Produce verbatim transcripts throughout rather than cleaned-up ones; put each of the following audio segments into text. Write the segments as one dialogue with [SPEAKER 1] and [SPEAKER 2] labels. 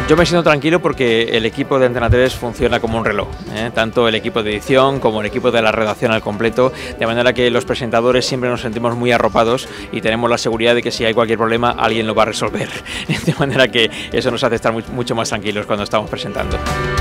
[SPEAKER 1] Yo me siento tranquilo porque el equipo de Antena tres funciona como un reloj, ¿eh? Tanto el equipo de edición como el equipo de la redacción al completo, de manera que los presentadores siempre nos sentimos muy arropados y tenemos la seguridad de que si hay cualquier problema alguien lo va a resolver, de manera que eso nos hace estar muy, mucho más tranquilos cuando estamos presentando.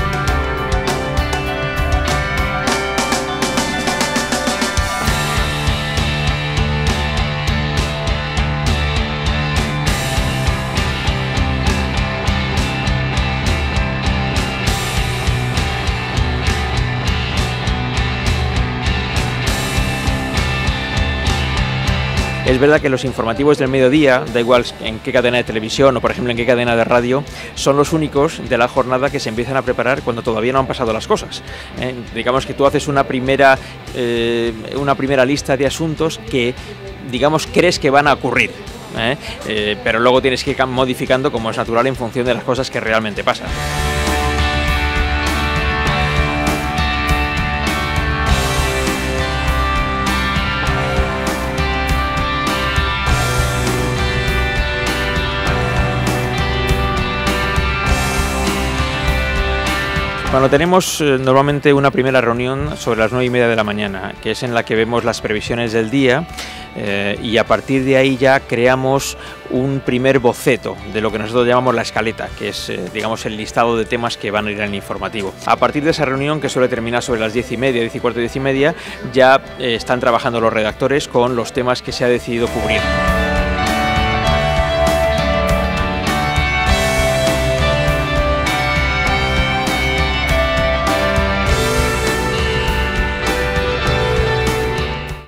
[SPEAKER 1] Es verdad que los informativos del mediodía, da igual en qué cadena de televisión o por ejemplo en qué cadena de radio, son los únicos de la jornada que se empiezan a preparar cuando todavía no han pasado las cosas. Eh, digamos que tú haces una primera, eh, una primera lista de asuntos que, digamos, crees que van a ocurrir, ¿eh? Eh, pero luego tienes que ir modificando como es natural en función de las cosas que realmente pasan. Bueno, tenemos eh, normalmente una primera reunión sobre las nueve y media de la mañana, que es en la que vemos las previsiones del día eh, y a partir de ahí ya creamos un primer boceto de lo que nosotros llamamos la escaleta, que es eh, digamos el listado de temas que van a ir en el informativo. A partir de esa reunión, que suele terminar sobre las diez y media, diez y cuarto, diez y media, ya eh, están trabajando los redactores con los temas que se ha decidido cubrir.